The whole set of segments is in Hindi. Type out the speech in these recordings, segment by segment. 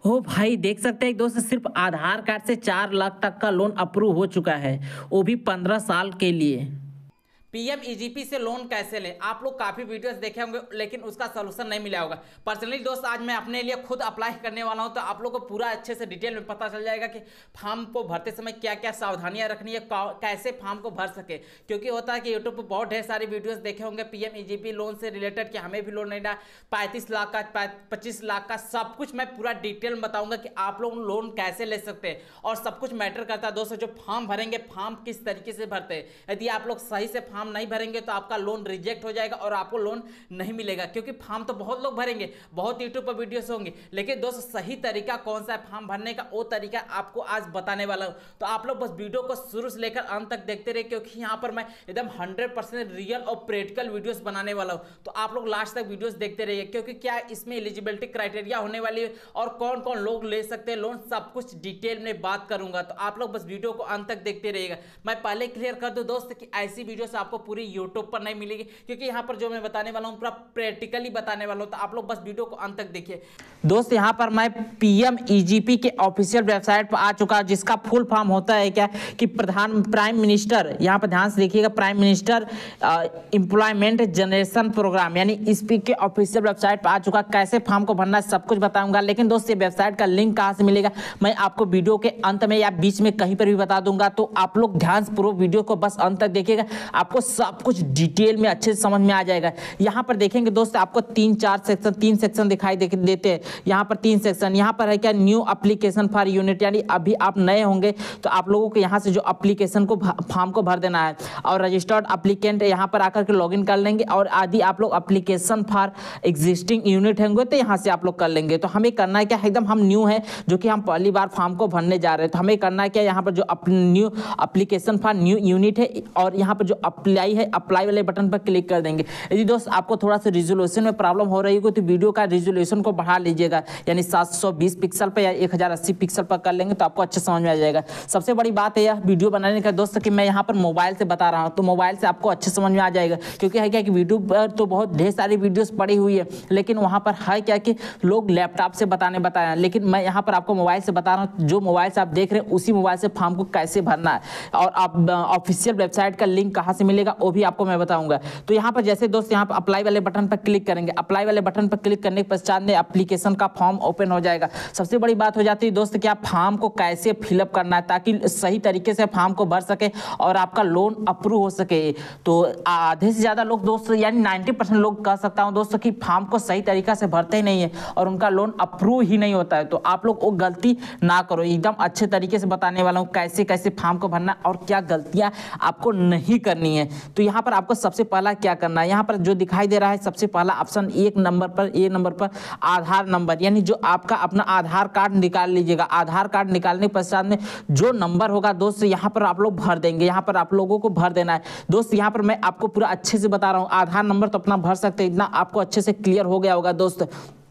हो भाई, देख सकते हैं एक दोस्त सिर्फ आधार कार्ड से 4 लाख तक का लोन अप्रूव हो चुका है, वो भी 15 साल के लिए। पीएमईजीपी से लोन कैसे लें। आप लोग काफ़ी वीडियोस देखे होंगे लेकिन उसका सोल्यूशन नहीं मिला होगा। पर्सनली दोस्त आज मैं अपने लिए खुद अप्लाई करने वाला हूं, तो आप लोग को पूरा अच्छे से डिटेल में पता चल जाएगा कि फॉर्म को भरते समय क्या क्या सावधानियां रखनी है, कैसे फॉर्म को भर सके। क्योंकि होता है कि यूट्यूब पर बहुत ढेर सारी वीडियोस देखे होंगे पीएमईजीपी लोन से रिलेटेड कि हमें भी लोन नहीं ना 35 लाख का 25 लाख का सब कुछ मैं पूरा डिटेल में बताऊंगा कि आप लोग लोन कैसे ले सकते हैं। और सब कुछ मैटर करता है दोस्तों, जो फॉर्म भरेंगे फॉर्म किस तरीके से भरते हैं। यदि आप लोग सही से फॉर्म नहीं भरेंगे तो आपका लोन रिजेक्ट हो जाएगा और आपको लोन नहीं मिलेगा। क्योंकि फॉर्म तो बहुत लोग भरेंगे, बहुत यूट्यूब पर वीडियोस होंगे, लेकिन दोस्त सही तरीका कौन सा है फॉर्म भरने का, वो तरीका आपको आज बताने वाला हूं। तो आप लोग बस वीडियो को शुरू से लेकर अंत तक देखते रहे, क्योंकि यहां पर मैं एकदम 100% रियल और प्रैक्टिकल वीडियोस बनाने वाला हूं। तो आप लोग लास्ट तक वीडियोस देखते रहिए, क्योंकि क्या इसमें एलिजिबिलिटी क्राइटेरिया होने वाली है और कौन कौन लोग ले सकते हैं लोन, सब कुछ डिटेल में बात करूंगा। तो आप लोग बस वीडियो को अंत तक देखते रहिएगा। मैं पहले क्लियर कर दूं दोस्त कि ऐसी वीडियोस आपको पूरी यूट्यूब पर नहीं मिलेगी, क्योंकि यहां पर जो मैं बताने वाला हूं पूरा प्रैक्टिकली बताने वाला हूं। तो आप लोग बस वीडियो को अंत तक देखिए दोस्त। यहां पर मैं पीएमईजीपी के ऑफिशियल वेबसाइट पर आ चुका, जिसका फुल फॉर्म होता है क्या कि प्राइम मिनिस्टर, यहां पर ध्यान से देखिएगा, prime minister employment generation programme, यानी इसपी के ऑफिशियल वेबसाइट पर आ चुका। कैसे फॉर्म को भरना है सब कुछ बताऊंगा। लेकिन दोस्त ये वेबसाइट का लिंक कहां से मिलेगा मैं आपको वीडियो के अंत में या बीच में कहीं पर भी बता दूंगा। तो आप लोग ध्यान से पूरा वीडियो को बस अंत तक देखिएगा, आपको सब कुछ डिटेल में अच्छे से समझ में आ जाएगा। यहाँ पर देखेंगे दोस्त आपको 3 सेक्शन दिखाई देते हैं। यहाँ पर 3 सेक्शन, यहाँ पर है क्या न्यू एप्लीकेशन फॉर यूनिट, यानी अभी आप नए होंगे तो आप लोगों को यहाँ से जो एप्लीकेशन को फॉर्म को भर देना है। और रजिस्टर्ड एप्लीकेंट यहाँ पर आकर के लॉगिन कर लेंगे। और आदि आप लोग एप्लीकेशन फॉर एग्जिस्टिंग यूनिट होंगे तो यहाँ से आप लोग कर लेंगे। तो हमें करना है क्या, एकदम हम न्यू है जो कि हम पहली बार फॉर्म को भरने जा रहे हैं, तो हमें करना है क्या, यहाँ पर जो new application for new unit है और यहाँ पर जो अप्लाई है, अप्लाई वाले बटन पर क्लिक कर देंगे। यदि दोस्त आपको थोड़ा सा रिजोल्यूशन में प्रॉब्लम हो रही है तो वीडियो का रिजोल्यूशन को बढ़ा लीजिएगा, यानी 720 पिक्सल पर या 1080 पिक्सल पर कर लेंगे तो आपको अच्छे समझ में आ जाएगा। सबसे बड़ी बात है यह वीडियो बनाने का दोस्त कि मैं यहाँ पर मोबाइल से बता रहा हूँ, तो मोबाइल से आपको अच्छे समझ में आ जाएगा। क्योंकि है क्या कि यूट्यूब पर तो बहुत ढेर सारी वीडियोस पड़ी हुई है, लेकिन वहाँ पर है क्या कि लोग लैपटॉप से बताया, लेकिन मैं यहाँ पर आपको मोबाइल से बता रहा हूँ। जो मोबाइल से आप देख रहे हैं उसी मोबाइल से फॉर्म को कैसे भरना है और आप ऑफिशियल वेबसाइट का लिंक कहाँ से मिलेगा वो भी आपको मैं बताऊंगा। तो यहाँ पर जैसे दोस्त यहाँ पर अप्लाई वाले बटन पर क्लिक करेंगे, अप्लाई वाले बटन पर क्लिक करने के पश्चात में एप्लीकेशन का फॉर्म ओपन हो जाएगा। सबसे बड़ी बात हो जाती है दोस्त कि आप फॉर्म को कैसे फिलअप करना है ताकि सही तरीके से फॉर्म को भर सके और आपका लोन अप्रूव हो सके। तो आधे से ज़्यादा लोग दोस्त यानी 90% लोग कह सकता हूँ दोस्तों कि फॉर्म को सही तरीका से भरते ही नहीं है और उनका लोन अप्रूव ही नहीं होता है। तो आप लोग वो गलती ना करो, एकदम अच्छे तरीके से बताने वाला हूँ कैसे कैसे फॉर्म को भरना और क्या गलतियाँ आपको नहीं करनी है। तो यहाँ पर आपको सबसे पहला क्या करना है, यहाँ पर जो दिखाई दे रहा है सबसे पहला ऑप्शन ए नंबर पर आधार नंबर, यानी जो आपका अपना आधार कार्ड निकाल लीजिएगा। आधार कार्ड निकालने के पश्चात में जो नंबर होगा दोस्त यहाँ पर आप लोग भर देंगे, यहाँ पर आप लोगों को भर देना है। दोस्त यहाँ पर मैं आपको पूरा अच्छे से बता रहा हूँ, आधार नंबर तो अपना भर सकते हैं, इतना आपको अच्छे से क्लियर हो गया होगा दोस्त।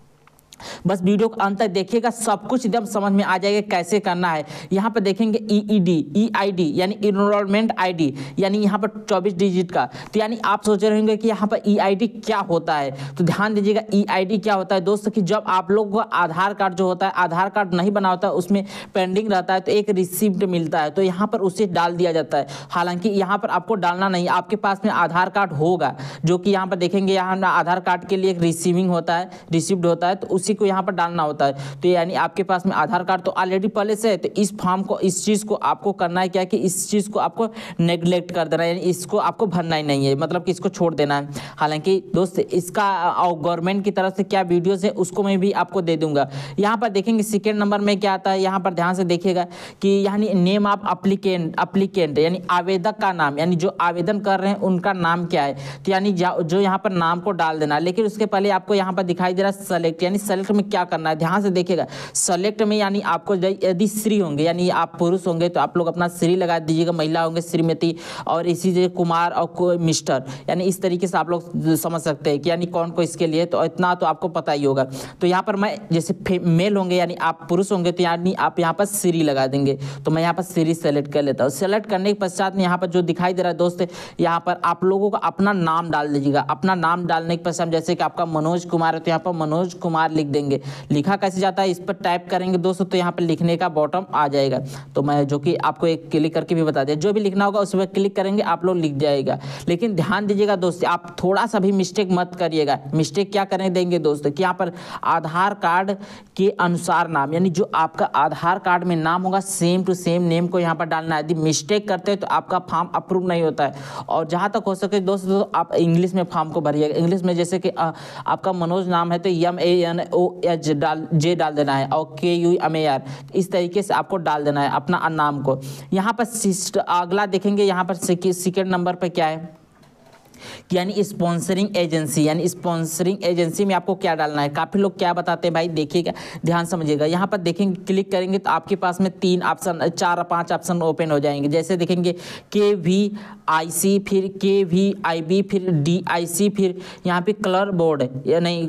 बस वीडियो को अंत तक देखिएगा, सब कुछ एकदम समझ में आ जाएगा कैसे करना है। यहाँ पर देखेंगे EID यानी इनरोलमेंट आईडी, यानी यहाँ पर 24 डिजिट का। तो यानी आप सोच रहे होंगे कि यहाँ पर EID क्या होता है, तो ध्यान दीजिएगा EID क्या होता है दोस्त कि जब आप लोग को आधार कार्ड जो होता है, आधार कार्ड नहीं बना होता है, उसमें पेंडिंग रहता है तो एक रिसिप्ट मिलता है, तो यहाँ पर उसे डाल दिया जाता है। हालांकि यहाँ पर आपको डालना नहीं, आपके पास में आधार कार्ड होगा जो कि यहाँ पर देखेंगे, यहाँ आधार कार्ड के लिए एक रिसीविंग होता है, रिसिप्ट होता है, तो उसी को यहाँ पर डालना होता है। तो यानी आपके पास में आधार कार्ड तो ऑलरेडी पहले से है, तो इस फॉर्म को, इस चीज़ को आपको करना है क्या कि इस चीज़ को आपको नेग्लेक्ट कर देना है, यानी इसको आपको भरना ही नहीं है, मतलब कि इसको छोड़ देना है। हालांकि दोस्त इसका गवर्नमेंट की तरफ से क्या वीडियोस है उसको मैं भी आपको दे दूंगा। यहाँ पर देखेंगे सेकेंड नंबर में क्या आता है, यहाँ पर ध्यान से देखिएगा कि यानी नेम ऑफ अप्लीकेंट यानी आवेदक का नाम, यानी जो आवेदन कर रहे हैं उनका नाम क्या है, तो यानी जो यहाँ पर नाम को डाल देना। लेकिन उसके पहले आपको यहाँ पर दिखाई दे रहा है सेलेक्ट, यानी सेलेक्ट में क्या करना है, ध्यान से देखिएगा। सेलेक्ट में यानी आपको यदि श्री होंगे, यानी आप पुरुष होंगे तो आप लोग अपना श्री लगा दीजिएगा, महिला होंगे श्रीमती, और इसी जगह कुमार और मिस्टर, यानी इस तरीके से आप लोग समझ सकते हैं कि यानी कौन को इसके लिए, तो इतना तो आपको पता ही होगा। तो यहाँ पर मैं जैसे मेल होंगे यानी आप पुरुष होंगे तो यानी आप यहाँ पर श्री लगा देंगे, तो मैं यहाँ पर श्री सेलेक्ट कर लेता हूँ। सेलेक्ट करने के पश्चात में यहाँ पर जो दिखाई दे रहा है दोस्त, यहाँ पर आप लोगों को अपना नाम डाल दीजिएगा। अपना नाम डालने के पश्चात जैसे कि आपका मनोज कुमार है तो यहाँ पर मनोज कुमार लिख देंगे। लिखा कैसे जाता है, इस पर टाइप करेंगे दोस्तों तो यहाँ पर लिखने का बॉटम आ जाएगा। तो मैं जो कि आपको एक क्लिक करके भी बता दिया, जो भी लिखना होगा उस पर क्लिक करेंगे आप लोग लिख जाएगा। लेकिन ध्यान दीजिएगा दोस्तों, आप थोड़ा सा भी मिस्टेक मत करिएगा। मिस्टेक क्या करने देंगे दोस्तों कि यहाँ पर आधार कार्ड के अनुसार नाम, यानी जो आपका आधार कार्ड में नाम होगा सेम टू सेम नेम को यहाँ पर डालना है। यदि मिस्टेक करते हैं तो आपका फॉर्म अप्रूव नहीं होता है। और जहाँ तक हो सके दोस्तों आप इंग्लिश में फॉर्म को भरिएगा। इंग्लिश में जैसे कि आपका मनोज नाम है तो MANOJ डाल देना है और KUMAR, इस तरीके से आपको डाल देना है अपना नाम को। यहाँ पर अगला देखेंगे, यहाँ पर सेकेंड नंबर पर क्या है, यानी स्पॉन्सरिंग एजेंसी। यानी स्पॉन्सरिंग एजेंसी में आपको क्या डालना है। काफ़ी लोग क्या बताते हैं भाई, देखिएगा ध्यान समझिएगा। यहाँ पर देखेंगे क्लिक करेंगे तो आपके पास में 3 ऑप्शन 4 5 ऑप्शन ओपन हो जाएंगे। जैसे देखेंगे KVIC, फिर KVIB, फिर DIC, फिर यहाँ पे कलर बोर्ड या नहीं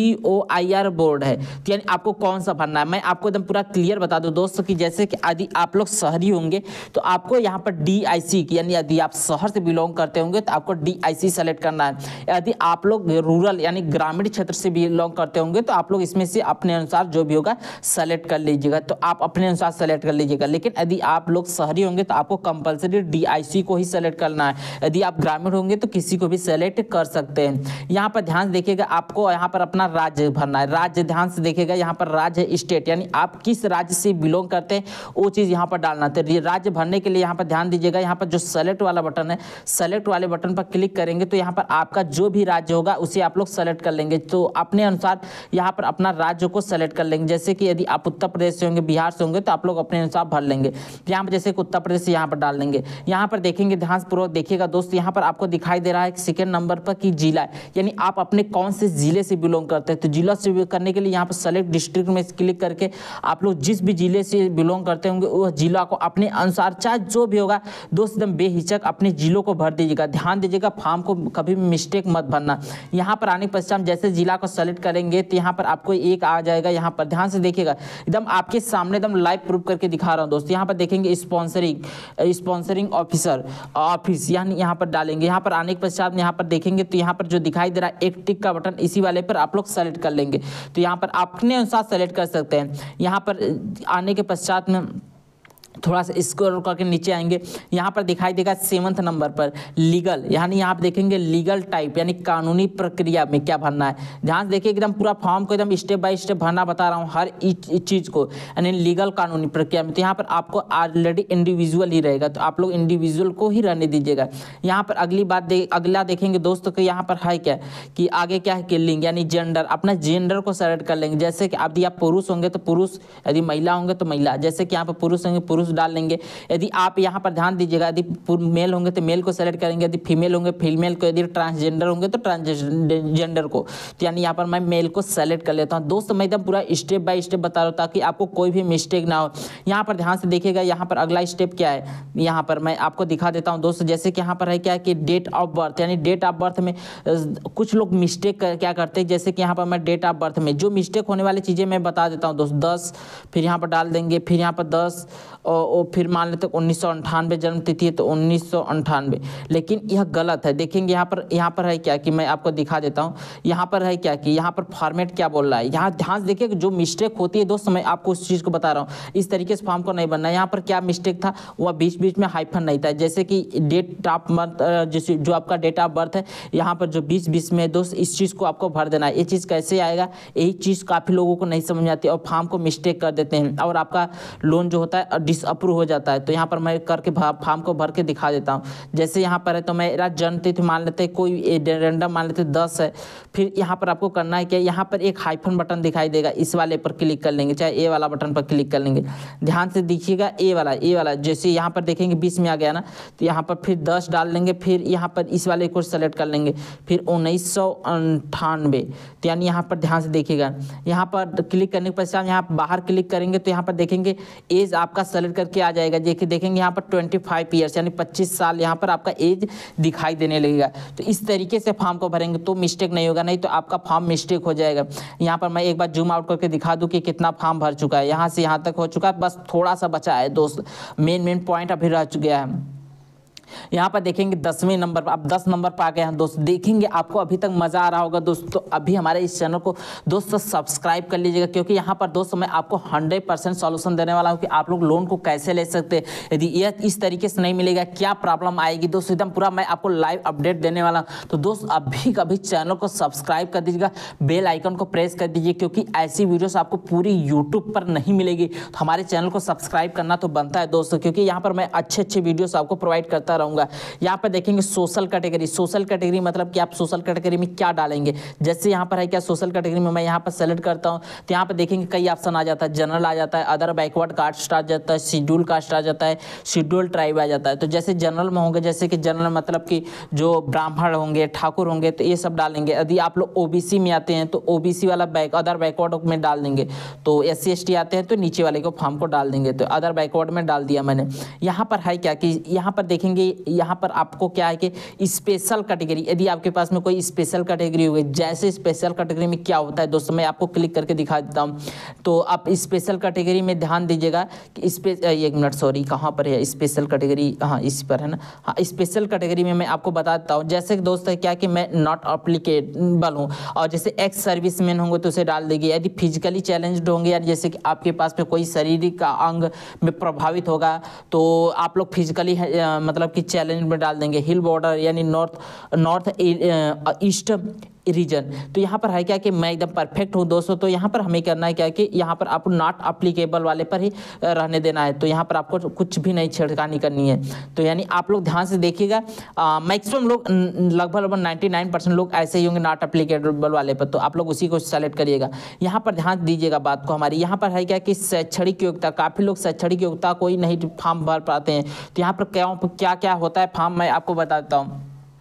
COIR बोर्ड है। तो यानी आपको कौन सा भरना है, मैं आपको एकदम पूरा क्लियर बता दूँ दोस्तों कि जैसे कि यदि आप लोग शहरी होंगे तो आपको यहाँ पर DIC, यानी यदि आप शहर से बिलोंग करते होंगे तो आपको DIC सेलेक्ट करना है। यदि आप लोग रूरल यानी ग्रामीण क्षेत्र से बिलोंग करते होंगे तो आप लोग इसमें से अपने अनुसार जो भी होगा सेलेक्ट कर लीजिएगा। तो आप अपने अनुसार सेलेक्ट कर लीजिएगा। लेकिन यदि आप लोग शहरी होंगे तो आपको कंपलसरी DIC को ही सेलेक्ट करना है। यदि आप ग्रामीण होंगे तो किसी को भी सेलेक्ट कर सकते हैं। यहाँ पर ध्यान देखिएगा, आपको यहाँ पर अपना राज्य भरना है। राज्य ध्यान से देखिएगा, यहाँ पर राज्य स्टेट, यानी आप किस राज्य से बिलोंग करते हैं वो चीज़ यहाँ पर डालना है। तो राज्य भरने के लिए यहाँ पर ध्यान दीजिएगा, यहाँ पर जो सेलेक्ट वाला बटन है, सेलेक्ट वाले बटन पर क्लिक करेंगे तो यहाँ पर आपका जो भी राज्य होगा उसे आप लोग सेलेक्ट कर लेंगे। तो अपने अनुसार यहाँ पर अपना राज्य को सेलेक्ट कर लेंगे। जैसे कि यदि आप उत्तर प्रदेश से होंगे, बिहार से होंगे तो आप लोग अपने अनुसार भर लेंगे। यहाँ पर जैसे कि उत्तर प्रदेश से यहाँ पर डाल देंगे। यहाँ पर देखेंगे, ध्यानपूर्वक देखिएगा दोस्त, यहाँ पर आपको दिखाई दे रहा है सेकेंड नंबर पर कि जिला, यानी आप अपने कौन से जिले से बिलोंग करते हैं। तो जिला से करने के लिए यहाँ पर सेलेक्ट डिस्ट्रिक्ट में क्लिक करके आप लोग जिस भी जिले से बिलोंग करते होंगे वह जिला को अपने अनुसार चाहे जो भी होगा दोस्त एकदम बेहिचक अपने जिलों को भर दीजिएगा। ध्यान दीजिएगा, फॉर्म को कभी भी मिस्टेक मत भरना। यहाँ पर आने के पश्चात जैसे जिला को सेलेक्ट करेंगे तो यहाँ पर आपको एक आ जाएगा। यहाँ पर ध्यान से देखिएगा, एकदम आपके सामने एकदम लाइव प्रूफ करके दिखा रहा हूँ दोस्त। यहाँ पर देखेंगे स्पॉन्सरिंग ऑफिस, यानी यहाँ पर डालेंगे। यहाँ पर आने के पश्चात यहाँ पर देखेंगे तो यहाँ पर जो दिखाई दे रहा है एक टिक का बटन, इसी वाले पर आप लोग सेलेक्ट कर लेंगे। तो यहाँ पर अपने अनुसार सेलेक्ट कर सकते हैं। यहाँ पर आने के पश्चात में थोड़ा सा स्क्रॉल करके नीचे आएंगे, यहाँ पर दिखाई देगा 7वें नंबर पर लीगल, यानी यहाँ पर देखेंगे लीगल टाइप, यानी कानूनी प्रक्रिया में क्या भरना है। ध्यान से देखिए, एकदम पूरा फॉर्म को एकदम स्टेप बाय स्टेप भरना बता रहा हूँ हर चीज़ को, यानी लीगल कानूनी प्रक्रिया में। तो यहाँ पर आपको ऑलरेडी इंडिविजुअल ही रहेगा, तो आप लोग इंडिविजुअल को ही रहने दीजिएगा। यहाँ पर अगला देखेंगे दोस्तों कि यहाँ पर है क्या कि आगे क्या है कि लिंग, यानी जेंडर, अपना जेंडर को सेलेक्ट कर लेंगे। जैसे कि यदि आप पुरुष होंगे तो पुरुष, यदि महिला होंगे तो महिला। जैसे कि यहाँ पर पुरुष होंगे पुरुष डाल लेंगे। यदि आप यहाँ पर ध्यान दीजिएगा, यदि मेल होंगे तो मेल को सेलेक्ट करेंगे, यदि फीमेल होंगे फीमेल को, यदि ट्रांसजेंडर होंगे तो ट्रांसजेंडर को। तो यानी यहाँ पर मैं मेल को सेलेक्ट कर लेता हूँ। दोस्त मैं एकदम पूरा स्टेप बाय स्टेप बता रहा हूँ ताकि आपको कोई भी मिस्टेक ना हो। यहाँ पर ध्यान से देखिएगा, यहाँ पर अगला स्टेप क्या है, यहाँ पर मैं आपको दिखा देता हूँ दोस्त। जैसे कि यहाँ पर है क्या कि डेट ऑफ बर्थ, यानी डेट ऑफ बर्थ में कुछ लोग मिस्टेक क्या करते हैं। जैसे कि यहाँ पर मैं डेट ऑफ बर्थ में जो मिस्टेक होने वाली चीज़ें मैं बता देता हूँ दोस्त। 10 फिर यहाँ पर डाल देंगे, फिर यहाँ पर 10 और फिर मान लेते 1998 जन्म तिथि है तो 1998, लेकिन यह गलत है। देखेंगे यहाँ पर है क्या कि मैं आपको दिखा देता हूँ। यहाँ पर है क्या कि यहाँ पर फॉर्मेट क्या बोल रहा है। यहाँ ध्यान से देखिए, जो मिस्टेक होती है दोस्त मैं आपको उस चीज़ को बता रहा हूँ। इस तरीके से फॉर्म को नहीं बनना है। यहाँ पर क्या मिस्टेक था, वह बीच बीच में हाइफन नहीं था। जैसे कि डेट ऑफ बर्थ, जो आपका डेट ऑफ बर्थ है, यहाँ पर जो बीच में दोस्त इस चीज़ को आपको भर देना है। ये चीज़ कैसे आएगा, यही चीज़ काफ़ी लोगों को नहीं समझ आती और फॉर्म को मिस्टेक कर देते हैं और आपका लोन जो होता है डिसअप्रूव हो जाता है। तो यहाँ पर मैं करके फॉर्म को भर के दिखा देता हूँ। जैसे यहाँ पर है तो मेरा जन्म तिथि मान लेते हैं, कोई रैंडम मान लेते 10 है। फिर यहाँ पर आपको करना है क्या, यहाँ पर एक हाइफन बटन दिखाई देगा, इस वाले पर क्लिक कर लेंगे, चाहे ए वाला बटन पर क्लिक कर लेंगे। ध्यान से देखिएगा, ए वाला जैसे यहाँ पर देखेंगे 20 में आ गया ना, तो यहाँ पर फिर 10 डाल लेंगे। फिर यहाँ पर इस वाले को सेलेक्ट कर लेंगे, फिर 1998। तो यानी यहाँ पर ध्यान से देखिएगा, यहाँ पर क्लिक करने के पश्चात यहाँ बाहर क्लिक करेंगे तो यहाँ पर देखेंगे एज आपका सेलेक्ट करके आ जाएगा। देखेंगे यहाँ पर 25 ईयर्स यानी 25 साल यहाँ पर आपका एज दिखाई देने लगेगा। तो इस तरीके से फॉर्म को भरेंगे तो मिस्टेक नहीं होगा, नहीं तो आपका फॉर्म मिस्टेक हो जाएगा। यहाँ पर मैं एक बार जूम आउट करके दिखा दूँ कि कितना फॉर्म भर चुका है। यहाँ से यहाँ तक हो चुका है, बस थोड़ा सा बचा है दोस्त, मेन पॉइंट अभी रह गया है। यहाँ पर देखेंगे 10वें नंबर पर, आप 10 नंबर पर आ गए हैं दोस्त। देखेंगे आपको अभी तक मज़ा आ रहा होगा दोस्तों। अभी हमारे इस चैनल को दोस्तों सब्सक्राइब कर लीजिएगा, क्योंकि यहाँ पर दोस्तों मैं आपको 100% सॉल्यूशन देने वाला हूँ कि आप लोग लोन को कैसे ले सकते हैं। यदि यह इस तरीके से नहीं मिलेगा, क्या प्रॉब्लम आएगी दोस्तों, एकदम पूरा मैं आपको लाइव अपडेट देने वाला हूँ। तो दोस्त अभी कभी चैनल को सब्सक्राइब कर दीजिएगा, बेल आइकन को प्रेस कर दीजिए, क्योंकि ऐसी वीडियोस आपको पूरी यूट्यूब पर नहीं मिलेगी। तो हमारे चैनल को सब्सक्राइब करना तो बनता है दोस्तों, क्योंकि यहाँ पर मैं अच्छे अच्छे वीडियोस आपको प्रोवाइड करता रहूँगा। यहाँ पर देखेंगे सोशल कैटेगरी। सोशल कैटेगरी मतलब कि आप सोशल कैटेगरी में क्या डालेंगे। जैसे यहाँ पर है क्या, सोशल कैटेगरी में मैं यहाँ पर सेलेक्ट करता हूँ तो यहाँ पर देखेंगे कई ऑप्शन आ जाता है। जनरल आ जाता है, अदर बैकवर्ड कास्ट आ जाता है, शेड्यूल कास्ट आ जाता है, शेड्यूल ट्राइब आ जाता है। तो जैसे जनरल में होंगे, जैसे कि जनरल मतलब कि जो ब्राह्मण होंगे, ठाकुर होंगे, तो ये सब डालेंगे। यदि आप लोग ओबीसी में आते हैं तो ओबीसी वाला अदर बैकवर्ड में डाल देंगे। तो SC ST आते हैं तो नीचे वाले को फॉर्म को डाल देंगे। तो अदर बैकवर्ड में डाल दिया मैंने। यहाँ पर है क्या कि यहाँ पर देखेंगे, यहाँ पर आपको क्या है कि स्पेशल कैटेगरी, यदि आपके पास में कोई स्पेशल कैटेगरी हो गई, जैसे स्पेशल कैटेगरी में क्या होता है दोस्तों, मैं आपको क्लिक करके दिखा देता हूँ। तो आप स्पेशल कैटेगरी में ध्यान दीजिएगा कि एक मिनट, सॉरी, कहाँ पर है स्पेशल कैटेगरी, हाँ इस पर है ना। हाँ, स्पेशल कैटेगरी में मैं आपको बता देता हूँ। जैसे कि दोस्त है क्या कि मैं नॉट अप्लीकेबल हूँ, और जैसे एक्स सर्विसमैन होंगे तो उसे डाल देंगे। यदि फिजिकली चैलेंज्ड होंगे, या जैसे कि आपके पास में कोई शारीरिक अंग में प्रभावित होगा तो आप लोग फिजिकली मतलब कि चैलेंज में डाल देंगे। हिल बॉर्डर यानी नॉर्थ ईस्ट रीजन। तो यहाँ पर है क्या कि मैं एकदम परफेक्ट हूँ दोस्तों। तो यहाँ पर हमें करना है क्या कि यहाँ पर आपको नॉट अप्लीकेबल वाले पर ही रहने देना है। तो यहाँ पर आपको कुछ भी नहीं छेड़खानी करनी है। तो यानी आप लोग ध्यान से देखिएगा, मैक्सिमम लोग लगभग 99% लोग ऐसे ही होंगे नॉट अप्लीकेबल वाले पर। तो आप लोग उसी को सेलेक्ट करिएगा। यहाँ पर ध्यान दीजिएगा बात को हमारी। यहाँ पर है क्या कि शैक्षणिक योग्यता, काफ़ी लोग शैक्षणिक योग्यता कोई नहीं फॉर्म भर पाते हैं। तो यहाँ पर क्या क्या होता है फॉर्म, मैं आपको बता देता हूँ।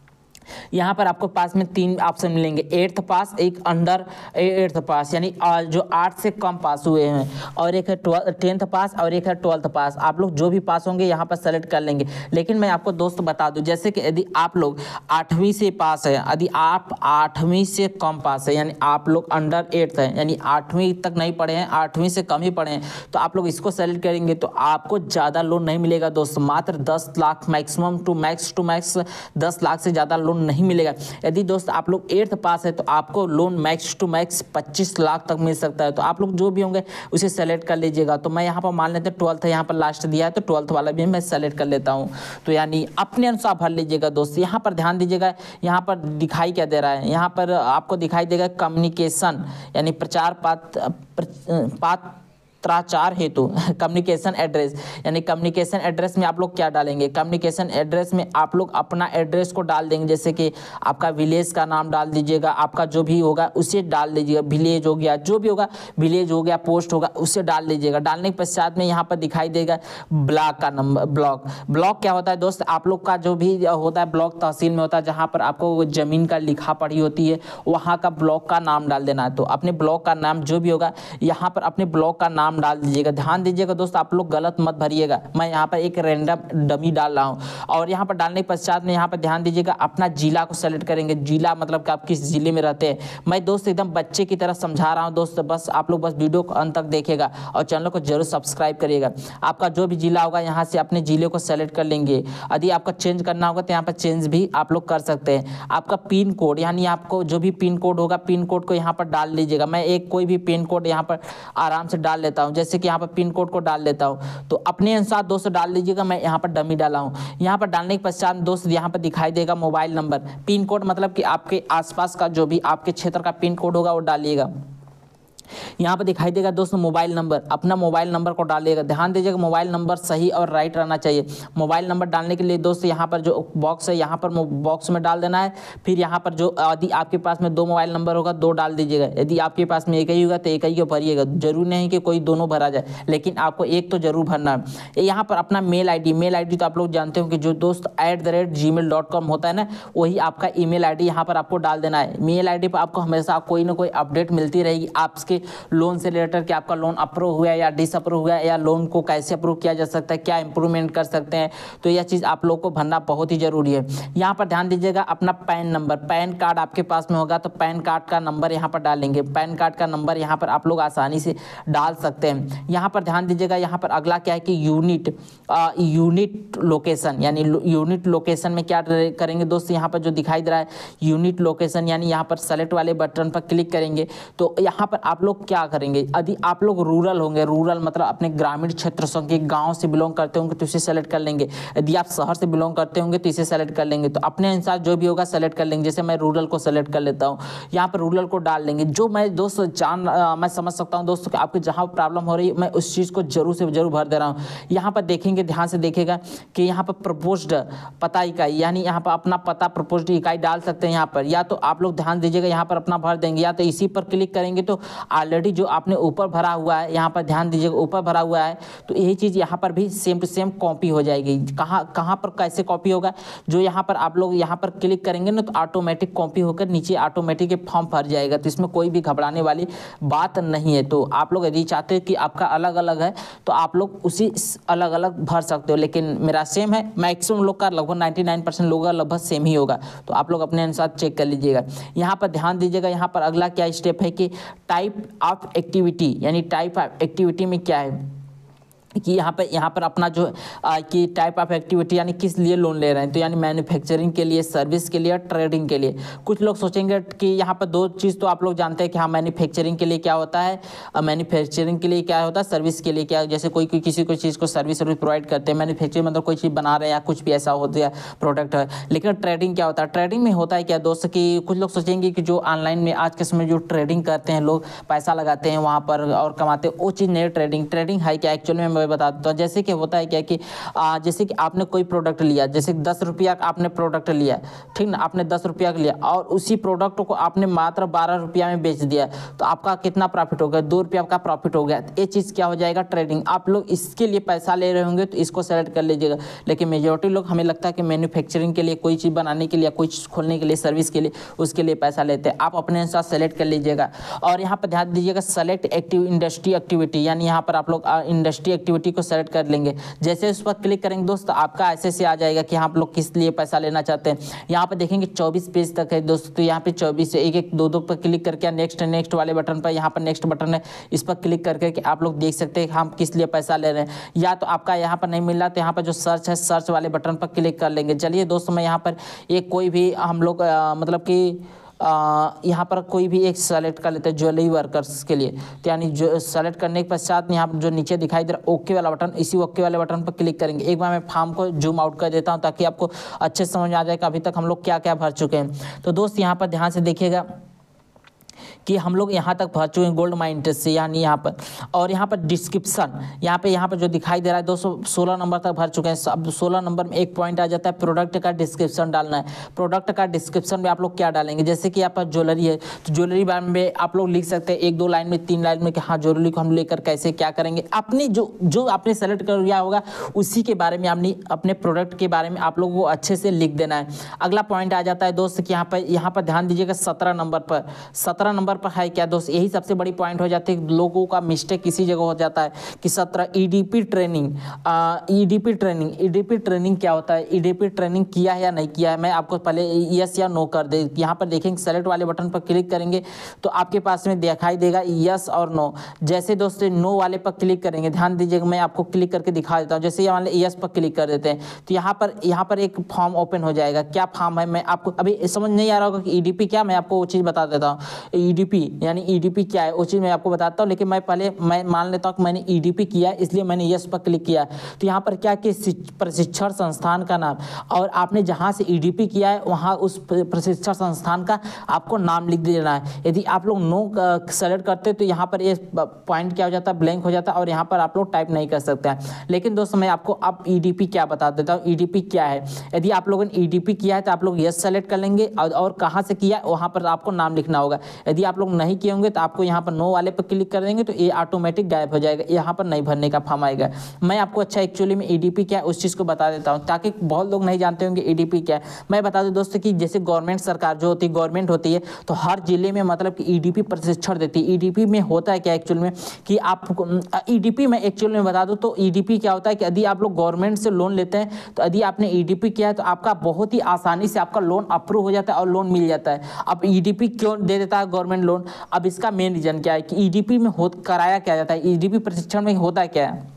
यहाँ पर आपको पास में 3 ऑप्शन मिलेंगे, 8th पास, एक अंडर 8th पास यानी जो 8 से कम पास हुए हैं, और एक है 10th पास, और एक है 12th पास। आप लोग जो भी पास होंगे यहाँ पर सेलेक्ट कर लेंगे। लेकिन मैं आपको दोस्त बता दूं, जैसे कि यदि आप लोग 8वीं से पास है, यदि आप 8वीं से कम पास है, यानी आप लोग अंडर 8th है, यानी 8वीं तक नहीं पढ़े हैं, 8वीं से कम ही पढ़े हैं, तो आप लोग इसको सेलेक्ट करेंगे। तो आपको ज़्यादा लोन नहीं मिलेगा दोस्त, मात्र 10 lakh maximum to max 10 lakh से ज़्यादा लोन नहीं मिलेगा। यदि दोस्त आप लोग 8th पास है तो आपको loan max to max 25 lakh तक मिल सकता है। तो आप लोग जो भी होंगे उसे सेलेक्ट कर लीजिएगा। तो मैं यहाँ पर मान लेते हैं 12th है, यहाँ पर लास्ट दिया है तो 12th वाला भी मैं सेलेक्ट कर लेता हूँ। तो यानी अपने अनुसार भर लीजिएगा दोस्त। यहाँ पर ध्यान दीजिएगा, यहाँ पर दिखाई क्या दे रहा है, यहाँ पर आपको दिखाई देगा कम्युनिकेशन यानी प्रचार पत्राचार हेतु कम्युनिकेशन एड्रेस, यानी कम्युनिकेशन एड्रेस में आप लोग क्या डालेंगे। कम्युनिकेशन एड्रेस में आप लोग अपना एड्रेस को डाल देंगे। जैसे कि आपका विलेज का नाम डाल दीजिएगा, आपका जो भी होगा उसे डाल दीजिएगा। विलेज हो गया, जो भी होगा, विलेज हो गया, पोस्ट होगा, उसे डाल दीजिएगा। डालने के पश्चात में यहाँ पर दिखाई देगा ब्लॉक का नंबर। ब्लॉक क्या होता है दोस्त, आप लोग का जो भी होता है ब्लॉक तहसील में होता है, जहाँ पर आपको ज़मीन का लिखा पढ़ी होती है, वहाँ का ब्लॉक का नाम डाल देना है। तो अपने ब्लॉक का नाम जो भी होगा, यहाँ पर अपने ब्लॉक का नाम डाल दीजिएगा। ध्यान दीजिएगा दोस्त, आप लोग गलत मत भरिएगा। मैं यहाँ पर एक रैंडम डमी डाल रहा हूँ। और यहाँ पर डालने के पश्चात में यहाँ पर ध्यान दीजिएगा, अपना जिला को सेलेक्ट करेंगे। जिला मतलब कि आप किस जिले में रहते हैं। मैं दोस्त एकदम बच्चे की तरह समझा रहा हूँ दोस्त, बस आप लोग बस वीडियो को अंत तक देखिएगा और चैनल को जरूर सब्सक्राइब करिएगा। आपका जो भी जिला होगा यहाँ से अपने जिले को सेलेक्ट कर लेंगे। यदि आपका चेंज करना होगा तो यहाँ पर चेंज भी आप लोग कर सकते हैं। आपका पिन कोड, यानी आपको जो भी पिन कोड होगा, पिन कोड को यहाँ पर डाल लीजिएगा। मैं एक कोई भी पिन कोड यहाँ पर आराम से डाल लेता हूँ। जैसे कि यहाँ पर पिन कोड को डाल लेता हूँ, तो अपने अनुसार दोस्त डाल लीजिएगा। मैं यहाँ पर डमी डाला हूँ। यहाँ पर डालने के पश्चात दोस्त यहाँ पर दिखाई देगा मोबाइल नंबर। पिन कोड मतलब कि आपके आसपास का जो भी आपके क्षेत्र का पिन कोड होगा वो डालिएगा। यहाँ पर दिखाई देगा दोस्तों मोबाइल नंबर, अपना मोबाइल नंबर को डालिएगा। ध्यान दीजिएगा मोबाइल नंबर सही और राइट रहना चाहिए। मोबाइल नंबर डालने के लिए दोस्त यहाँ पर जो बॉक्स है, यहाँ पर बॉक्स में डाल देना है। फिर यहाँ पर जो यदि आपके पास में 2 मोबाइल नंबर होगा 2 डाल दीजिएगा। यदि आपके पास में एक ही होगा तो एक ही को भरिएगा। जरूरी नहीं कि कोई दोनों भरा जाए, लेकिन आपको एक तो जरूर भरना है। यहाँ पर अपना मेल आईडी तो आप लोग जानते हो कि जो दोस्त @gmail.com होता है ना, वही आपका ईमेल आईडी यहाँ पर आपको डाल देना है। मेल आईडी पर आपको हमेशा कोई ना कोई अपडेट मिलती रहेगी आपके कि लोन से रिलेटेड कि आपका लोन अप्रूव हुआ है या डिसअप्रूव हुआ है, या लोन को कैसे अप्रूव किया जा सकता है, क्या इंप्रूवमेंट कर सकते हैं, तो यह चीज़ आप लोग को भरना बहुत ही ज़रूरी है। यहाँ पर ध्यान दीजिएगा, अपना पैन नंबर, पैन कार्ड आपके पास में होगा तो पैन कार्ड का नंबर यहाँ पर डालेंगे। पैन कार्ड का नंबर यहाँ पर आप लोग आसानी से डाल सकते हैं। यहाँ पर ध्यान दीजिएगा, यहाँ पर अगला क्या है कि यूनिट लोकेशन, यानी यूनिट लोकेशन में क्या करेंगे दोस्त, यहाँ पर जो दिखाई दे रहा है यूनिट लोकेशन, यानी यहाँ पर सेलेक्ट वाले बटन पर क्लिक करेंगे तो यहाँ पर आप लोग क्या करेंगे, यदि आप लोग रूरल होंगे, रूरल मतलब अपने ग्रामीण क्षेत्र से, गाँव से बिलोंग करते होंगे तो इसे सेलेक्ट कर लेंगे। यदि आप शहर से बिलोंग करते होंगे तो इसे सेलेक्ट कर लेंगे। तो अपने अनुसार जो भी होगा सेलेक्ट कर लेंगे। जैसे मैं रूरल को सेलेक्ट कर लेता हूँ, यहाँ पर रूरल को डाल लेंगे। जो मैं दोस्त मैं समझ सकता हूँ दोस्तों कि आपको जहाँ प्रॉब्लम हो रही है, मैं उस चीज़ को जरूर से जरूर भर दे रहा हूँ। यहाँ पर देखेंगे, ध्यान से देखिएगा कि यहाँ पर प्रपोज्ड पता इकाई, यानी यहाँ पर अपना पता प्रपोज्ड इकाई डाल सकते हैं यहाँ पर, या तो आप लोग ध्यान दीजिएगा यहाँ पर अपना भर देंगे, या तो इसी पर क्लिक करेंगे तो ऑलरेडी जो आपने ऊपर भरा हुआ है, यहाँ पर ध्यान दीजिएगा ऊपर भरा हुआ है, तो यही चीज़ यहाँ पर भी सेम टू सेम कॉपी हो जाएगी। कहाँ पर कैसे कॉपी होगा, जो यहाँ पर आप लोग यहाँ पर क्लिक करेंगे ना तो ऑटोमेटिक कॉपी होकर नीचे ऑटोमेटिक फॉर्म भर जाएगा। तो इसमें कोई भी घबराने वाली बात नहीं है। तो आप लोग यदि चाहते हैं कि आपका अलग अलग है तो आप लोग उसी अलग अलग भर सकते हो, लेकिन मेरा सेम है। मैक्सिमम लोग का लगभग 99% लोगों का लगभग सेम ही होगा, तो आप लोग अपने अनुसार चेक कर लीजिएगा। यहाँ पर ध्यान दीजिएगा, यहाँ पर अगला क्या स्टेप है कि टाइप ऑफ एक्टिविटी, यानी टाइप ऑफ एक्टिविटी में क्या है कि यहाँ पर अपना जो कि टाइप ऑफ एक्टिविटी यानी किस लिए लोन ले रहे हैं, तो यानी मैन्युफैक्चरिंग के लिए, सर्विस के लिए, ट्रेडिंग के लिए। कुछ लोग सोचेंगे कि यहाँ पर दो चीज़ तो आप लोग जानते हैं कि हाँ मैन्युफैक्चरिंग के लिए क्या होता है, मैन्युफैक्चरिंग के लिए क्या होता है, सर्विस के लिए क्या, जैसे कोई किसी को चीज़ को सर्विस प्रोवाइड करते हैं। मैन्युफैक्चरिंग मतलब कोई चीज़ बना रहे हैं या कुछ भी ऐसा होता है प्रोडक्ट है। लेकिन ट्रेडिंग क्या होता है, ट्रेडिंग में होता है क्या दोस्त कि कुछ लोग सोचेंगे कि जो ऑनलाइन में आज के समय जो ट्रेडिंग करते हैं लोग, पैसा लगाते हैं वहाँ पर और कमाते हैं, वो चीज़ नहीं। ट्रेडिंग है क्या एक्चुअल में मैं बता देता हूँ। जैसे कि होता है क्या कि जैसे कि आपने कोई प्रोडक्ट लिया, जैसे 10 रुपया का आपने प्रोडक्ट लिया, ठीक ना, आपने 10 रुपया का लिया और उसी प्रोडक्ट को आपने मात्र 12 रुपया में बेच दिया, तो आपका कितना प्रॉफिट हो गया, 2 रुपया का प्रॉफिट हो गया। ये चीज़ क्या हो जाएगा, ट्रेडिंग। आप लोग इसके लिए पैसा ले रहे होंगे तो इसको सेलेक्ट कर लीजिएगा। लेकिन मेजोरिटी लोग, हमें लगता है कि मैन्युफैक्चरिंग के लिए, कोई चीज़ बनाने के लिए, कोई चीज़ खोलने के लिए, सर्विस के लिए, उसके लिए पैसा लेते हैं। आप अपने अनुसार सेलेक्ट कर लीजिएगा। और यहाँ पर ध्यान दीजिएगा सेलेक्ट इंडस्ट्री एक्टिविटी, यानी यहाँ पर आप लोग इंडस्ट्री एक्टिविटी को सेलेक्ट कर लेंगे। जैसे उस पर क्लिक करेंगे दोस्त, आपका ऐसे से आ जाएगा कि आप लोग किस लिए पैसा लेना चाहते हैं। यहाँ पर देखेंगे 24 पेज तक है दोस्तों, तो यहाँ पे 24 से एक दो पर क्लिक करके नेक्स्ट वाले बटन पर, यहाँ पर नेक्स्ट बटन है, इस पर क्लिक करके कि आप लोग देख सकते हैं कि हम किस लिए पैसा ले रहे हैं। या तो आपका यहाँ पर नहीं मिल रहा तो यहाँ पर जो सर्च है, सर्च वाले बटन पर क्लिक कर लेंगे। चलिए दोस्तों, मैं यहाँ पर एक कोई भी हम लोग मतलब कि यहाँ पर कोई भी एक सेलेक्ट कर लेते हैं ज्वेलरी वर्कर्स के लिए। तो यानी जो सेलेक्ट करने के पश्चात यहाँ पर जो नीचे दिखाई दे रहा है ओके वाला बटन, इसी ओके वाले बटन पर क्लिक करेंगे। एक बार मैं फॉर्म को जूम आउट कर देता हूँ ताकि आपको अच्छे से समझ आ जाए कि अभी तक हम लोग क्या क्या भर चुके हैं। तो दोस्त यहाँ पर ध्यान से देखिएगा कि हम लोग यहाँ तक भर चुके हैं गोल्ड माइन इंटरेस्ट से, यानी यहाँ पर। और यहाँ पर डिस्क्रिप्शन, यहाँ पे जो दिखाई दे रहा है दोस्तों 16 नंबर तक भर चुके हैं। अब 16 नंबर में एक पॉइंट आ जाता है, प्रोडक्ट का डिस्क्रिप्शन डालना है। प्रोडक्ट का डिस्क्रिप्शन में आप लोग क्या डालेंगे, जैसे कि यहाँ पर ज्वेलरी है तो ज्वेलरी बारे में आप लोग लिख सकते हैं 1-2 लाइन में, 3 लाइन में कि हाँ ज्वेलरी को हम लेकर कैसे क्या करेंगे। अपनी जो आपने सेलेक्ट कर लिया होगा उसी के बारे में, अपने प्रोडक्ट के बारे में आप लोगों को अच्छे से लिख देना है। अगला पॉइंट आ जाता है दोस्त कि यहाँ पर ध्यान दीजिएगा 17 नंबर पर है क्या दोस्त, यही सबसे बड़ी पॉइंट हो जाती है। लोगों का मिस्टेक इसी जगह हो जाता है कि 17 ईडीपी ट्रेनिंग। ईडीपी ट्रेनिंग क्या होता है, ईडीपी ट्रेनिंग किया है या नहीं किया है, मैं आपको पहले यस या नो कर दे। यहाँ पर देखेंगे सेलेक्ट वाले बटन पर क्लिक करेंगे तो आपके पास में दिखाई देगा यस और नो। जैसे दोस्तों नो वाले पर क्लिक करेंगे, ध्यान दीजिएगा मैं आपको क्लिक करके दिखा देता हूँ। जैसे ये मान लीजिए यस पर क्लिक कर देते हैं तो यहाँ पर एक फॉर्म ओपन हो जाएगा। क्या फॉर्म है, मैं आपको अभी समझ नहीं आ रहा होगा कि ईडीपी क्या, मैं आपको वो चीज़ बता देता हूँ। ईडीपी यानी ईडीपी क्या है वो चीज़ मैं आपको बताता हूँ, लेकिन मैं मान लेता हूँ कि मैंने ईडीपी किया है इसलिए मैंने यस पर क्लिक किया। तो यहाँ पर क्या कि प्रशिक्षण संस्थान का नाम, और आपने जहाँ से ईडीपी किया है वहाँ उस प्रशिक्षण संस्थान का आपको नाम लिख देना है। यदि आप लोग नो सेलेक्ट करते तो यहाँ पर ये पॉइंट क्या हो जाता है, ब्लैंक हो जाता है और यहाँ पर आप लोग टाइप नहीं कर सकते हैं। लेकिन दोस्तों मैं आपको अब ईडीपी क्या बता देता हूँ, ईडीपी क्या है। यदि आप लोगों ने ईडीपी किया है तो आप लोग यस सेलेक्ट कर लेंगे और कहाँ से किया वहाँ पर आपको नाम लिखना होगा। यदि आप आप लोग नहीं किए होंगे तो आपको यहाँ पर नो वाले पर क्लिक कर देंगे तो ये ऑटोमेटिक गायब हो जाएगा, यहाँ पर नहीं भरने का फॉर्म आएगा। मैं आपको अच्छा एक्चुअली में ईडीपी क्या है उस चीज़ को बता देता हूँ, ताकि बहुत लोग नहीं जानते होंगे ईडीपी क्या है। मैं बता दूं दोस्तों कि जैसे गवर्नमेंट सरकार जो होती है, गवर्नमेंट होती है, तो हर जिले में मतलब कि ईडीपी प्रशिक्षण देती है। ईडीपी में होता है क्या एक्चुअल में कि आपको ईडीपी में एक्चुअल में बता दूं तो ईडीपी क्या होता है कि यदि आप लोग गवर्नमेंट से लोन लेते हैं तो यदि आपने ईडीपी किया है तो आपका बहुत ही आसानी से आपका लोन अप्रूव हो जाता है और लोन मिल जाता है। अब ईडीपी क्यों दे देता है गवर्नमेंट लोन? अब इसका मेन रीजन क्या है कि ईडीपी में कराया क्या जाता है, ईडीपी प्रशिक्षण में होता क्या है।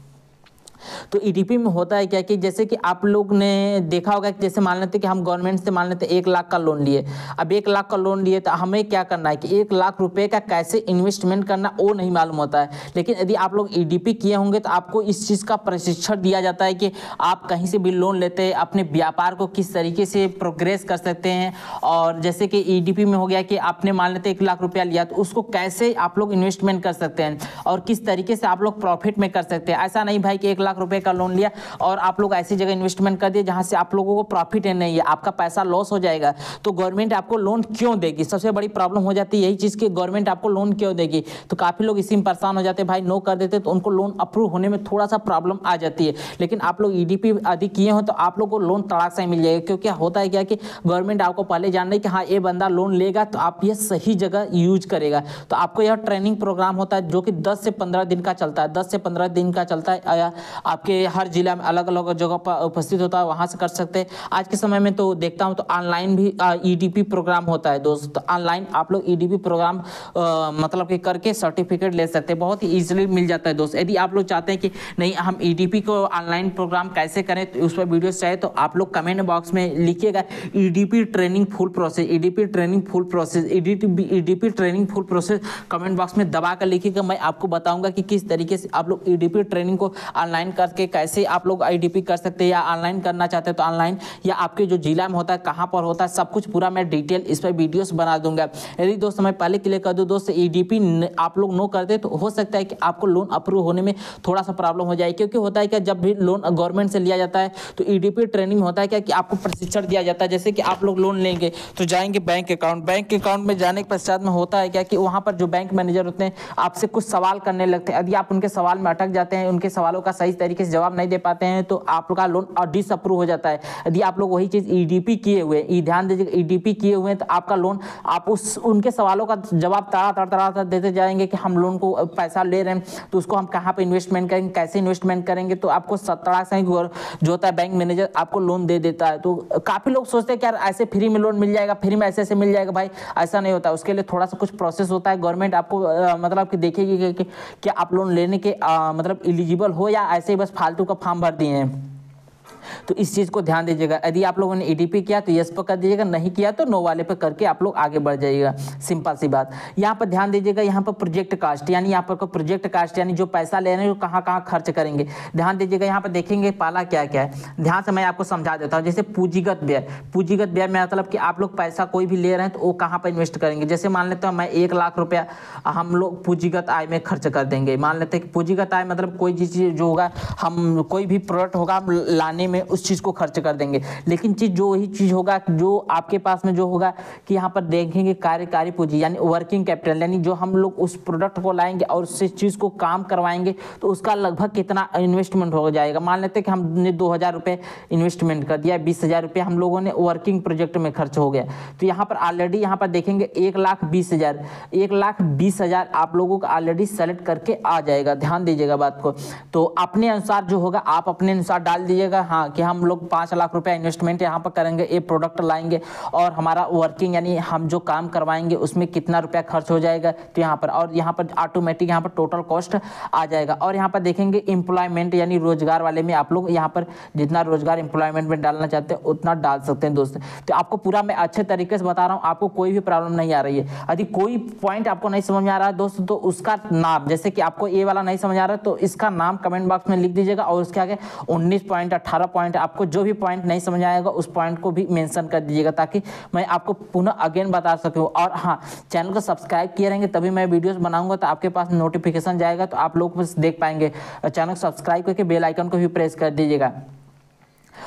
तो ईडीपी में होता है क्या कि जैसे कि आप लोग ने देखा होगा कि जैसे मान लेते कि हम गवर्नमेंट से मान लेते 1 लाख का लोन लिए। अब 1 लाख का लोन लिए तो हमें क्या करना है कि 1 लाख रुपए का कैसे इन्वेस्टमेंट करना वो नहीं मालूम होता है। लेकिन यदि आप लोग ईडीपी किए होंगे तो आपको इस चीज़ का प्रशिक्षण दिया जाता है कि आप कहीं से भी लोन लेते हैं अपने व्यापार को किस तरीके से प्रोग्रेस कर सकते हैं। और जैसे कि ईडीपी में हो गया कि आपने मान लेते 1 लाख रुपया लिया तो उसको कैसे आप लोग इन्वेस्टमेंट कर सकते हैं और किस तरीके से आप लोग प्रॉफिट में कर सकते हैं। ऐसा नहीं भाई कि 1 लाख रुपए का लोन लिया और आप लोग ऐसी जगह इन्वेस्टमेंट कर दिए जहां से आप लोगों को प्रॉफिट है नहीं है, आपका पैसा लॉस हो जाएगा। तो गवर्नमेंट आपको लोन क्यों देगी? सबसे बड़ी प्रॉब्लम हो जाती है यही चीज़ कि गवर्नमेंट आपको लोन क्यों देगी। तो काफ़ी लोग इसी में परेशान हो जाते हैं, भाई नो कर देते तो उनको लोन अप्रूव होने में थोड़ा सा प्रॉब्लम आ जाती है। लेकिन आप लोग ईडीपी आदि किए हो तो आप लोग को लोन तड़ाक से मिल जाएगा, क्योंकि होता है क्या कि गवर्नमेंट आपको पहले जान रही कि हाँ ये बंदा लोन लेगा तो आप ये सही जगह यूज करेगा। तो आपको यह ट्रेनिंग प्रोग्राम होता है जो कि 10 से 15 दिन का चलता है, 10 से 15 दिन का चलता है। आपके हर जिला में अलग अलग जगह पर उपस्थित होता है, वहां से कर सकते हैं। आज के समय में तो देखता हूं तो ऑनलाइन भी ईडीपी प्रोग्राम होता है दोस्त। तो ऑनलाइन आप लोग ईडीपी प्रोग्राम मतलब कि करके सर्टिफिकेट ले सकते हैं, बहुत ही इजीली मिल जाता है दोस्त। यदि आप लोग चाहते हैं कि नहीं हम ईडीपी को ऑनलाइन प्रोग्राम कैसे करें तो उस पर वीडियोस चाहे तो आप लोग कमेंट बॉक्स में लिखिएगा EDP training full process, EDP training full process, EDP training full process comment box में दबा कर लिखिएगा। मैं आपको बताऊंगा कि किस तरीके से आप लोग ईडीपी ट्रेनिंग को ऑनलाइन करके कैसे आप लोग ईडीपी कर सकते हैं, या ऑनलाइन करना चाहते हैं तो ऑनलाइन, या आपके जो जिला में होता है कहाँ पर होता है सब कुछ पूरा मैं डिटेल इस पर वीडियोस बना दूंगा। यदि दोस्त मैं पहले क्लियर कर दूं दोस्त ईडीपी आप लोग नो करते तो हो सकता है कि आपको लोन अप्रूव होने में थोड़ा सा प्रॉब्लम हो जाए, क्योंकि होता है कि जब भी लोन गवर्नमेंट से लिया जाता है तो ईडीपी ट्रेनिंग होता है क्या कि आपको प्रशिक्षण दिया जाता है। जैसे कि आप लोग लोन लेंगे तो जाएंगे बैंक अकाउंट में जाने के पश्चात में होता है क्या कि वहाँ पर जो बैंक मैनेजर होते हैं आपसे कुछ सवाल करने लगते हैं। यदि आप उनके सवाल में अटक जाते हैं, उनके सवालों का सही तरीके से जवाब नहीं दे पाते हैं तो आपका लोन डिसअप्रूव हो जाता है। यदि आप लोग वही चीज़ ईडीपी किए हुए, ध्यान दीजिए ईडीपी किए हुए हैं तो आपका लोन आप उनके सवालों का जवाब तड़ा देते जाएंगे कि हम लोन को पैसा ले रहे हैं तो उसको हम कहाँ पे इन्वेस्टमेंट करेंगे, कैसे इन्वेस्टमेंट करेंगे, तो आपको तड़ा से जो होता है बैंक मैनेजर आपको लोन दे देता है। तो काफ़ी लोग सोचते हैं कि यार ऐसे फ्री में लोन मिल जाएगा, फ्री में ऐसे मिल जाएगा। भाई ऐसा नहीं होता, उसके लिए थोड़ा सा कुछ प्रोसेस होता है। गवर्नमेंट आपको मतलब कि देखेगी कि क्या आप लोन लेने के मतलब एलिजिबल हो या ऐसे ही बस फालतू का फॉर्म भर दिए हैं। तो इस चीज़ को ध्यान दीजिएगा। यदि आप लोगों ने ईडीपी किया तो यस पर कर दीजिएगा, नहीं किया तो नो वाले पे करके आप लोग आगे बढ़ जाइएगा। सिंपल सी बात। यहाँ पर ध्यान दीजिएगा, यहाँ पर प्रोजेक्ट कास्ट यानी यहाँ पर प्रोजेक्ट कास्ट यानी जो पैसा ले रहे हैं वो कहाँ कहाँ खर्च करेंगे ध्यान दीजिएगा। यहाँ पर देखेंगे पाला क्या क्या है, ध्यान से मैं आपको समझा देता हूँ। जैसे पूंजीगत व्यय में मतलब कि आप लोग पैसा कोई भी ले रहे हैं तो वो कहाँ पर इन्वेस्ट करेंगे। जैसे मान लेते हैं मैं 1 लाख रुपया हम लोग पूंजीगत आय में खर्च कर देंगे। मान लेते हैं कि पूंजीगत आय मतलब कोई चीज़ जो होगा, हम कोई भी प्रोडक्ट होगा लाने में उस चीज़ को खर्च कर देंगे। लेकिन वही चीज़ होगा जो आपके पास में जो होगा कि यहाँ पर देखेंगे कार्यकारी पूंजी यानी वर्किंग कैपिटल, यानी जो हम लोग उस प्रोडक्ट को लाएंगे और उस चीज़ को काम करवाएंगे तो उसका लगभग कितना इन्वेस्टमेंट हो जाएगा। मान लेते हैं कि हमने 2000 रुपये इन्वेस्टमेंट कर दिया, 20,000 रुपये हम लोगों ने वर्किंग प्रोजेक्ट में खर्च हो गया। तो यहाँ पर ऑलरेडी यहाँ पर देखेंगे 1,20,000 आप लोगों का ऑलरेडी सेलेक्ट करके आ जाएगा। ध्यान दीजिएगा बात को। तो अपने अनुसार जो होगा आप अपने अनुसार डाल दीजिएगा, हाँ कि हम लोग 5 लाख रुपया इन्वेस्टमेंट यहाँ पर करेंगे, ये प्रोडक्ट लाएंगे और हमारा वर्किंग यानी हम जो काम करवाएंगे उसमें कितना रुपया खर्च हो जाएगा। तो यहाँ पर और यहाँ पर ऑटोमेटिक यहाँ पर टोटल कॉस्ट आ जाएगा। और यहाँ पर देखेंगे एम्प्लॉयमेंट यानी रोजगार वाले में आप लोग यहाँ पर जितना रोजगार एम्प्लॉयमेंट में डालना चाहते हैं उतना डाल सकते हैं दोस्त। तो आपको पूरा मैं अच्छे तरीके से बता रहा हूँ, आपको कोई भी प्रॉब्लम नहीं आ रही है। यदि कोई पॉइंट आपको नहीं समझ में आ रहा है दोस्त तो उसका नाम, जैसे कि आपको ये वाला नहीं समझ आ रहा है तो इसका नाम कमेंट बॉक्स में लिख दीजिएगा और उसके आगे 19 पॉइंट 18 पॉइंट आपको जो भी पॉइंट नहीं समझ आएगा उस पॉइंट को भी मेंशन कर दीजिएगा ताकि मैं आपको पुनः अगेन बता सकूं। और हाँ, चैनल को सब्सक्राइब किए रहेंगे तभी मैं वीडियोस बनाऊंगा तो आपके पास नोटिफिकेशन जाएगा तो आप लोग बस देख पाएंगे। चैनल को सब्सक्राइब करके बेल आइकन को भी प्रेस कर दीजिएगा।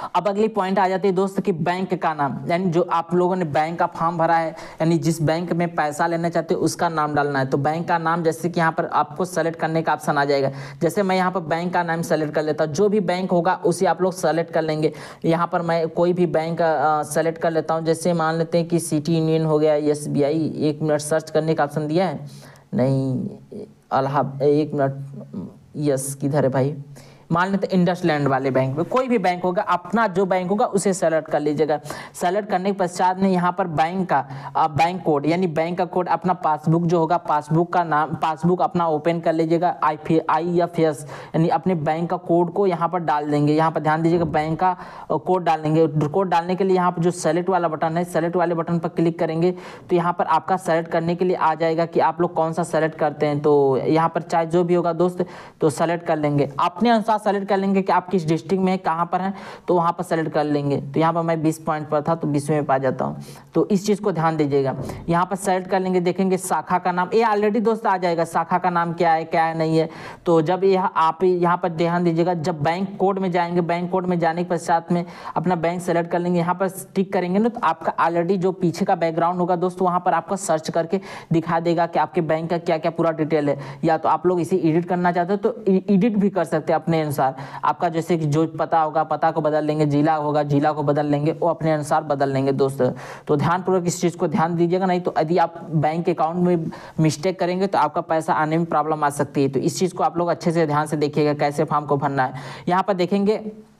अब अगली पॉइंट आ जाती है दोस्त कि बैंक का नाम, यानी जो आप लोगों ने बैंक का फॉर्म भरा है, यानी जिस बैंक में पैसा लेना चाहते हो उसका नाम डालना है। तो बैंक का नाम जैसे कि यहाँ पर आपको सेलेक्ट करने का ऑप्शन आ जाएगा। जैसे मैं यहाँ पर बैंक का नाम सेलेक्ट कर लेता हूँ, जो भी बैंक होगा उसे आप लोग सेलेक्ट कर लेंगे। यहाँ पर मैं कोई भी बैंक सेलेक्ट कर लेता हूँ, जैसे मान लेते हैं कि सिटी यूनियन हो गया, SBI। 1 मिनट सर्च करने का ऑप्शन दिया है, नहीं अलाहाबाद, 1 मिनट, यस किधर है भाई, मान लेते इंडसलैंड वाले बैंक में, कोई भी बैंक होगा, अपना जो बैंक होगा उसे सेलेक्ट कर लीजिएगा। सेलेक्ट करने के पश्चात में यहाँ पर बैंक का बैंक कोड, यानी बैंक का कोड, अपना पासबुक जो होगा, पासबुक का नाम, पासबुक अपना ओपन कर लीजिएगा, IFS यानी अपने बैंक का कोड को यहाँ पर डाल देंगे। यहाँ पर ध्यान दीजिएगा, बैंक का कोड डाल देंगे। कोड डालने के लिए यहाँ पर जो सेलेक्ट वाला बटन है, सेलेक्ट वाले बटन पर क्लिक करेंगे तो यहाँ पर आपका सेलेक्ट करने के लिए आ जाएगा कि आप लोग कौन सा सेलेक्ट करते हैं। तो यहाँ पर चाहे जो भी होगा दोस्त, तो सेलेक्ट कर लेंगे, अपने अनुसार सेलेक्ट कर लेंगे कि आप किस डिस्ट्रिक्ट में कहाँ पर हैं, तो वहाँ पर सेलेक्ट कर लेंगे। तो यहाँ पर मैं 20 पॉइंट पर था तो 20वें में पा जाता हूँ, तो इस चीज़ को ध्यान दीजिएगा। यहाँ पर सेलेक्ट कर लेंगे, देखेंगे शाखा का नाम, ये ऑलरेडी दोस्त आ जाएगा, शाखा का नाम क्या है नहीं है। तो जब आप यहाँ पर ध्यान दीजिएगा, जब बैंक कोड में जाएंगे, बैंक कोड में जाने के पश्चात में अपना बैंक सेलेक्ट कर लेंगे, यहाँ पर टिक करेंगे ना, तो आपका ऑलरेडी जो पीछे का बैकग्राउंड होगा दोस्त, वहाँ पर आपको सर्च करके दिखा देगा कि आपके बैंक का क्या क्या पूरा डिटेल है। या तो आप लोग इसे एडिट करना चाहते हो तो एडिट भी कर सकते हैं अपने अनुसार। आपका जैसे कि जो पता होगा, पता को बदल लेंगे, जिला होगा, जिला को बदल लेंगे, वो अपने अनुसार बदल लेंगे दोस्त। तो ध्यानपूर्वक इस चीज़ को ध्यान दीजिएगा, नहीं तो यदि आप बैंक अकाउंट में मिस्टेक करेंगे तो आपका पैसा आने में प्रॉब्लम आ सकती है। तो इस चीज़ को आप लोग अच्छे से ध्यान से देखिएगा कैसे फॉर्म को भरना है। यहाँ पर देखेंगे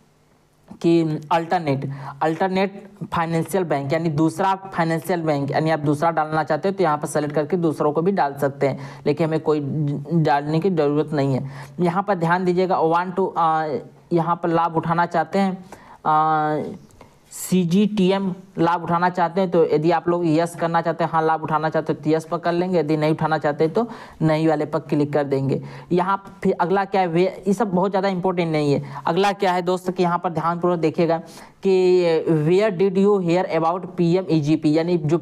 कि अल्टरनेट फाइनेंशियल बैंक, यानी दूसरा फाइनेंशियल बैंक, यानी आप दूसरा डालना चाहते हो तो यहाँ पर सेलेक्ट करके दूसरों को भी डाल सकते हैं, लेकिन हमें कोई डालने की ज़रूरत नहीं है। यहाँ पर ध्यान दीजिएगा, यहाँ पर लाभ उठाना चाहते हैं, CGTM लाभ उठाना चाहते हैं, तो यदि आप लोग यस करना चाहते हैं, हाँ लाभ उठाना चाहते हैं तो यस पर कर लेंगे, यदि नहीं उठाना चाहते तो नहीं वाले पर क्लिक कर देंगे। यहाँ फिर अगला क्या है, ये सब बहुत ज़्यादा इंपॉर्टेंट नहीं है। अगला क्या है दोस्त कि यहाँ पर ध्यानपूर्वक देखिएगा कि where did you hear about PMEGP, यानी जो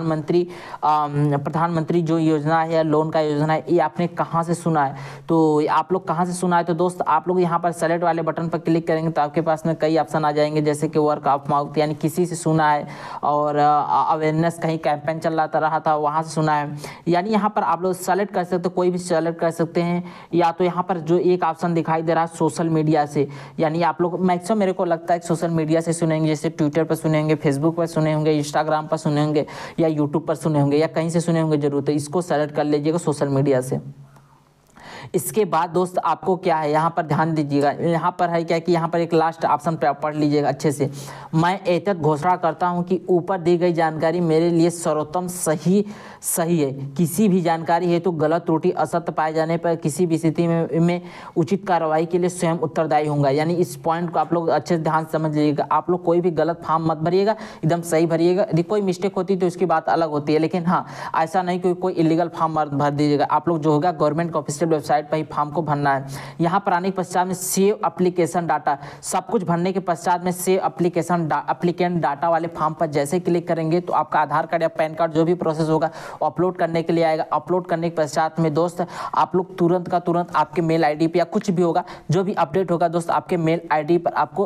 प्रधानमंत्री जो योजना है, लोन का योजना है, ये आपने कहाँ से सुना है। तो आप लोग कहाँ से सुना है, तो दोस्त आप लोग यहाँ पर सेलेक्ट वाले बटन पर क्लिक करेंगे तो आपके पास में कई ऑप्शन आ जाएंगे, जैसे कि वर्क ऑफ माउथ, यानी किसी से सुना है, और अवेयरनेस कहीं कैंपेन चल रहा था वहाँ से सुना है। यानी यहाँ पर आप लोग सेलेक्ट कर सकते हो, कोई भी सेलेक्ट कर सकते हैं। या तो यहाँ पर जो एक ऑप्शन दिखाई दे रहा है सोशल मीडिया से, यानी आप लोग मैक्सिमम मेरे को लगता है सोशल मीडिया से सुनेंगे, जैसे ट्विटर पर सुने होंगे, फेसबुक पर सुने होंगे, इंस्टाग्राम पर सुने होंगे, या यूट्यूब पर सुने होंगे, या कहीं से सुने होंगे जरूर। तो इसको सेलेक्ट कर लीजिएगा सोशल मीडिया से। इसके बाद दोस्त आपको क्या है, यहाँ पर ध्यान दीजिएगा, यहाँ पर है क्या कि यहाँ पर एक लास्ट ऑप्शन पे पढ़ लीजिएगा अच्छे से। मैं एतत घोषणा करता हूँ कि ऊपर दी गई जानकारी मेरे लिए सर्वोत्तम सही है। किसी भी जानकारी है तो गलत, त्रुटि, असत्य पाए जाने पर किसी भी स्थिति में उचित कार्रवाई के लिए स्वयं उत्तरदायी होगा। यानी इस पॉइंट को आप लोग अच्छे से ध्यान से समझ लीजिएगा। आप लोग कोई भी गलत फॉर्म मत भरिएगा, एकदम सही भरिएगा। यदि कोई मिस्टेक होती है तो उसकी बात अलग होती है, लेकिन हाँ ऐसा नहीं कि कोई इलीगल फॉर्म भर दीजिएगा। आप लोग जो होगा गवर्नमेंट का ऑफिशियल वेबसाइट पर ही फॉर्म को भरना है। यहाँ पर आने के पश्चात में सेव एप्लीकेशन डाटा, सब कुछ भरने के पश्चात में सेव एप्लीकेंट डाटा वाले फॉर्म पर जैसे क्लिक करेंगे तो आपका आधार कार्ड या पैन कार्ड जो भी प्रोसेस होगा अपलोड करने के लिए आएगा। अपलोड करने के पश्चात में दोस्त आप लोग तुरंत का तुरंत आपके मेल आईडी पे या कुछ भी होगा जो भी अपडेट होगा दोस्त आपके मेल आईडी पर आपको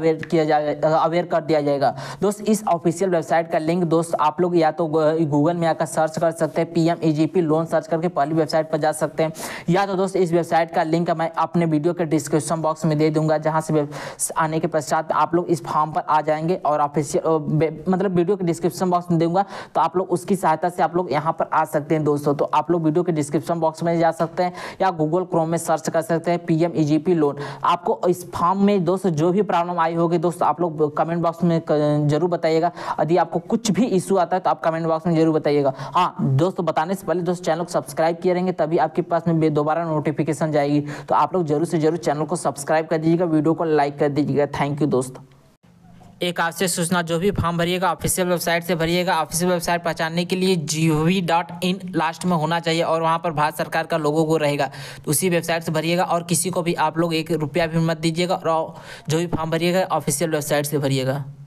अवेयर कर दिया जाएगा। दोस्त इस ऑफिशियल वेबसाइट का लिंक दोस्त आप लोग या तो गूगल में आकर सर्च कर सकते हैं, PMEGP लोन सर्च करके पहली वेबसाइट पर जा सकते हैं, या तो दोस्त इस वेबसाइट का लिंक मैं अपने वीडियो के डिस्क्रिप्शन बॉक्स में दे दूंगा, जहां से आने के पश्चात आप लोग इस फॉर्म पर आ जाएंगे और ऑफिशियल मतलब वीडियो के डिस्क्रिप्शन बॉक्स में दूंगा तो आप लोग उसकी सहायता से आप लोग यहाँ पर आ सकते हैं दोस्तों। तो आप लोग वीडियो के डिस्क्रिप्शन बॉक्स में जा सकते हैं या गूगल क्रोम में सर्च कर सकते हैं PMEGP लोन। आपको इस फॉर्म में दोस्तों जो भी प्रॉब्लम आई होगी दोस्त आप लोग कमेंट बॉक्स में जरूर बताइएगा। यदि आपको कुछ भी इशू आता है तो आप कमेंट बॉक्स में जरूर बताइएगा। हाँ दोस्तों बताने से पहले दोस्त चैनल को सब्सक्राइब किए रहेंगे तभी आपके पास में दोबारा नोटिफिकेशन जाएगी, तो आप लोग जरूर से जरूर चैनल को सब्सक्राइब कर दीजिएगा, वीडियो को लाइक कर दीजिएगा। थैंक यू दोस्त। एक आवश्यक सूचना, जो भी फॉर्म भरिएगा ऑफिशियल वेबसाइट से भरिएगा। ऑफिशियल वेबसाइट पहचानने के लिए gov.in लास्ट में होना चाहिए और वहाँ पर भारत सरकार का लोगो रहेगा, तो उसी वेबसाइट से भरिएगा। और किसी को भी आप लोग 1 रुपया भी मत दीजिएगा और जो भी फॉर्म भरिएगा ऑफिशियल वेबसाइट से भरिएगा।